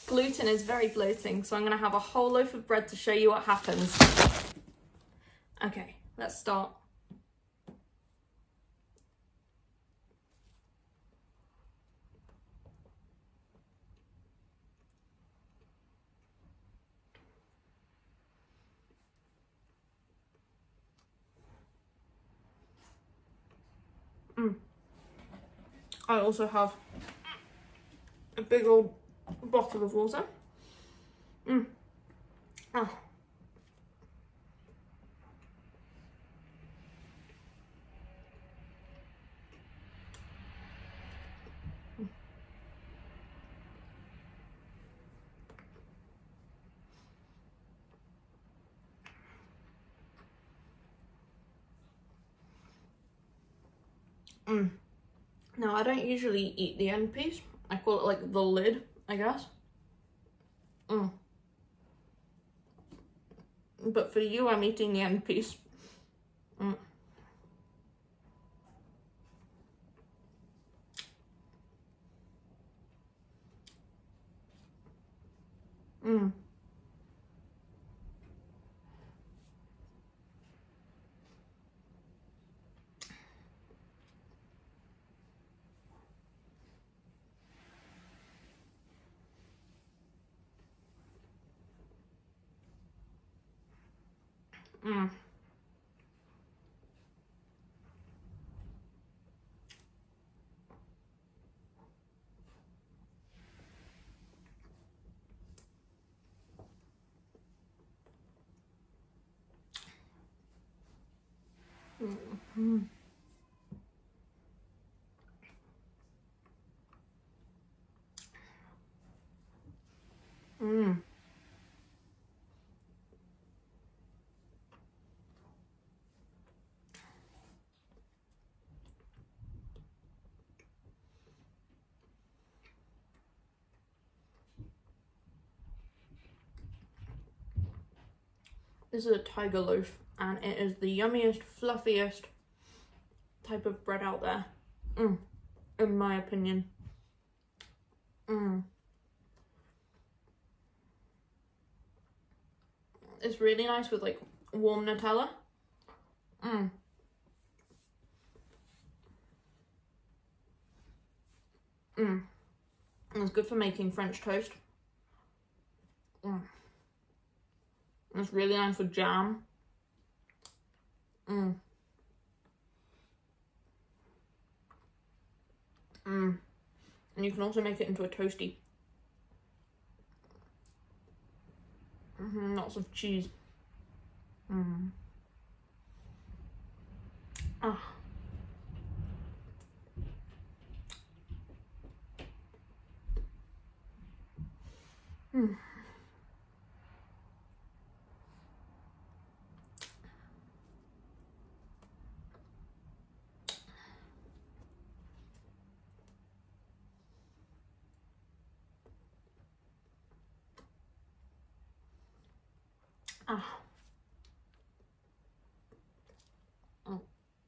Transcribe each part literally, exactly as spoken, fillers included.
Gluten is very bloating, so I'm going to have a whole loaf of bread to show you what happens. Okay, let's start. Mm. I also have a big old bottle of water. Mm. Ah. Mm. Now, I don't usually eat the end piece. I call it like the lid, I guess. Mm. But for you, I'm eating the end piece. Mm. Mm. Mm. Mm. Mm. This is a tiger loaf, and it is the yummiest, fluffiest type of bread out there, mm. in my opinion. Mm. It's really nice with like warm Nutella. Mm. Mm. And it's good for making French toast. Mm. And it's really nice with jam. Mm. Mm. And you can also make it into a toasty. Mm-hmm, lots of cheese. Mm. Ah. Mm. Ah. Mm.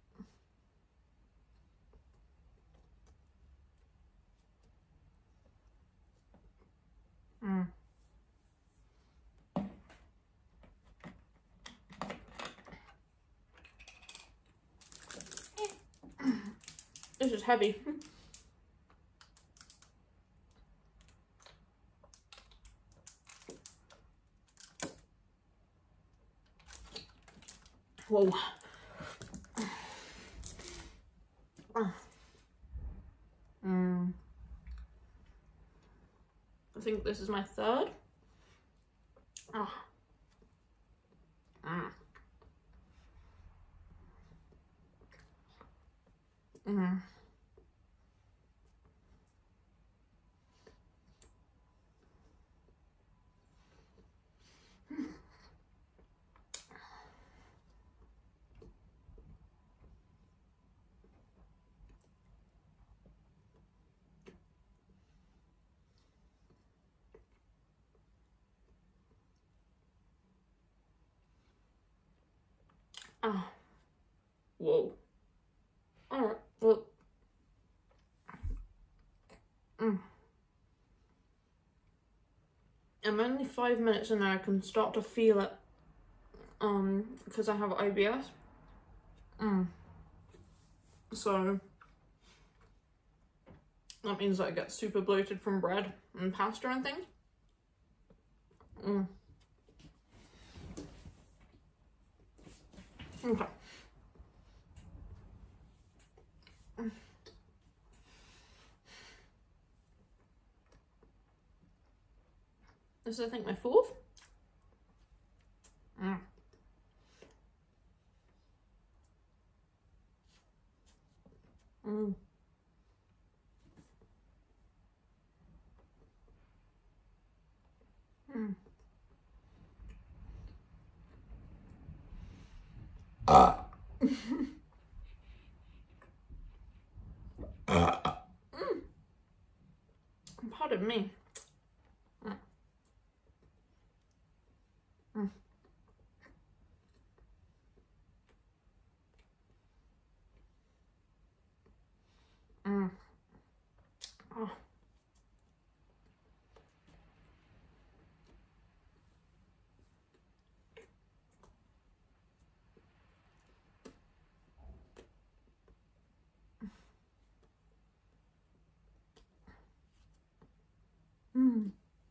Mm. This is heavy. Whoa. Ah. Mm. I think this is my third. Ah. Mm. Mm. Ah. Whoa. Alright, well. Mm. I'm only five minutes in and I can start to feel it um, because I have I B S. Mm. So that means that I get super bloated from bread and pasta and things. Mm. Okay. Mm. This is, I think, my fourth. Mm. Mm. Mm. Ah. Mm. Pardon me. Mm. Mm. Mm. Oh. Mm.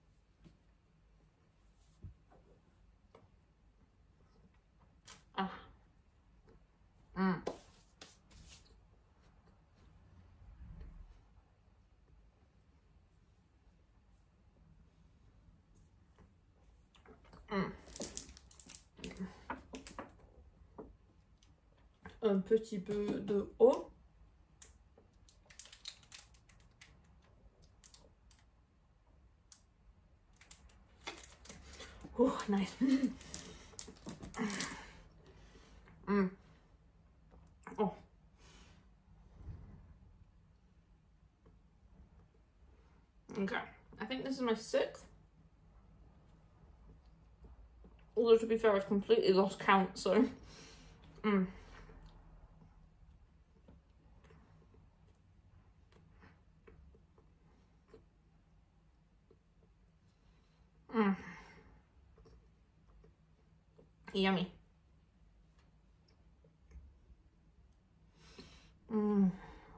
Ah. Mm. Mm. Un petit peu de eau. Oh, nice. Mm. Oh. Okay. I think this is my sixth. Although, to be fair, I've completely lost count, so... Mm. Mm. Yummy. Mm.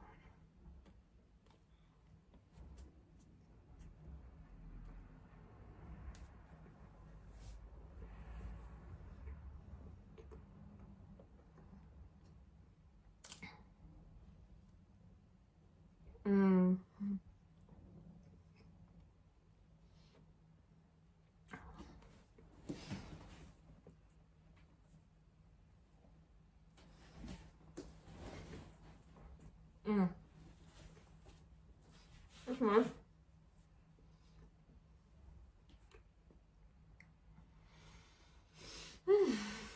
Mm. Mm. That's nice. Mm.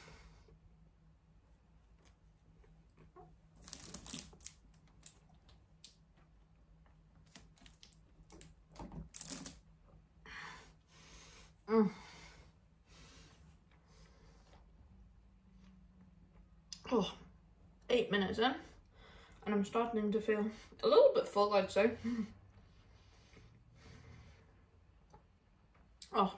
Mm. Oh, eight minutes in, and I'm starting to feel a little bit full, I'd say. Oh.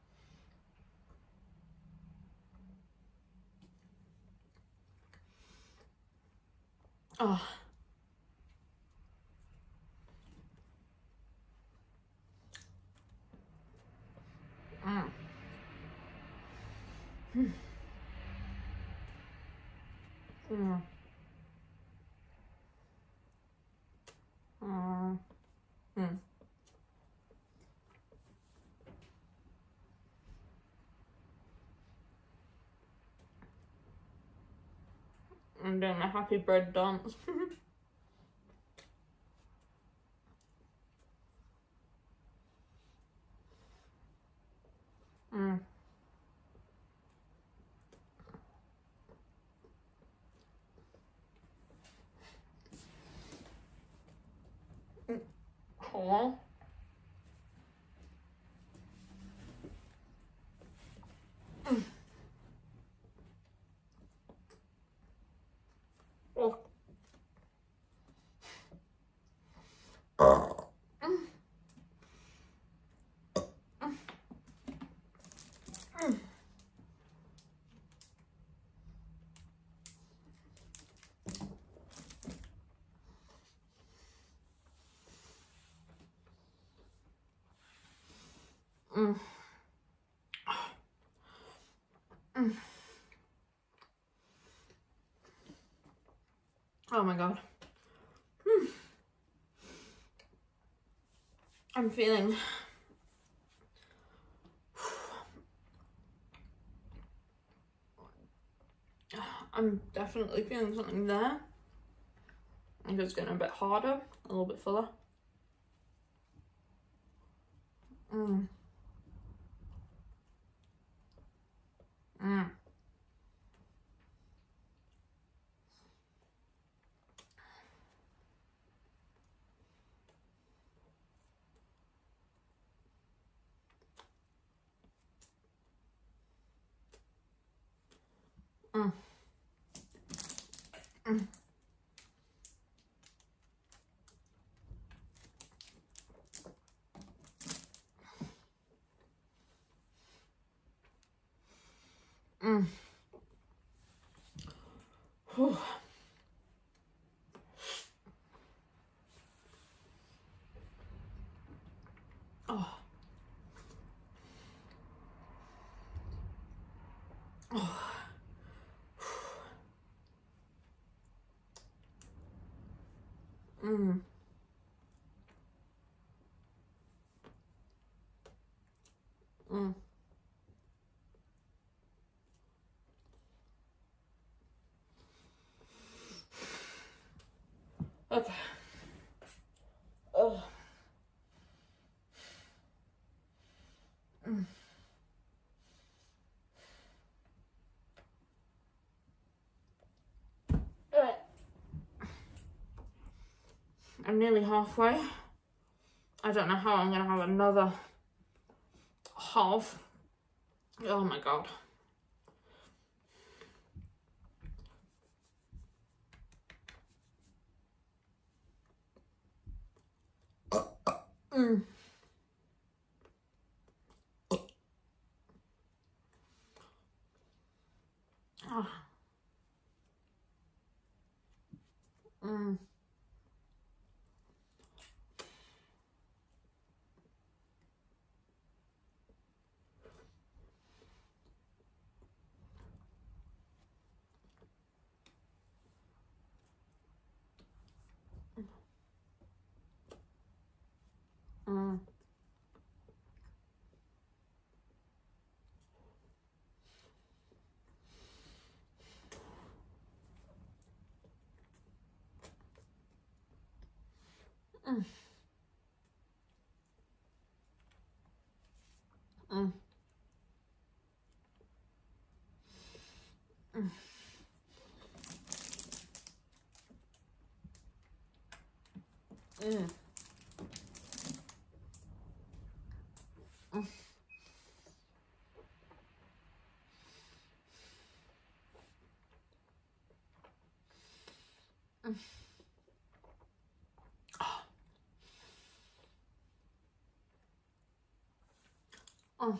Oh. Mm. Mm. Mm. Mm. Mm. I'm doing my happy bread dance. Mm. Oh. Mm. Oh. Mm. Mm. Mm. Mm. Mm. Oh my god. Mm. I'm feeling I'm definitely feeling something there. I think it's getting a bit harder, a little bit fuller. Mm. Mm. Mm. Mm. Mm. Whew. Oh. Oh. Mm. Mm. Okay. Oh. Mm. Alright. I'm nearly halfway. I don't know how I'm gonna have another half. Oh my god. Mm. Ah. Mm. Mm. Mm. Mm. Mm. Mm. Mm. Mm. Oh.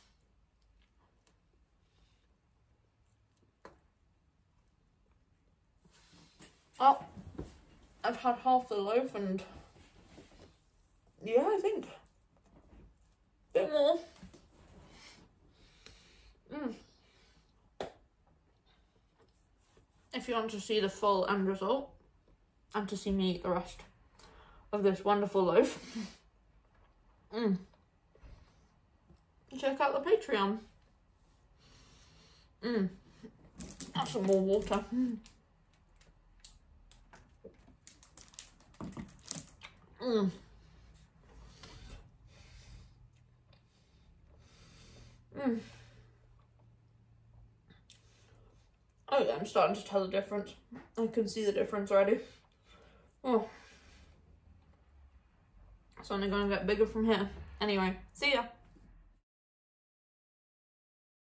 Oh, I've had half the loaf and yeah, I think a bit more. Mm. If you want to see the full end result and to see me eat the rest of this wonderful loaf, mm. check out the Patreon. Mm. Have some more water. Mm. Mm. Mm. Oh yeah, I'm starting to tell the difference. I can see the difference already. Oh. It's only going to get bigger from here. Anyway, see ya.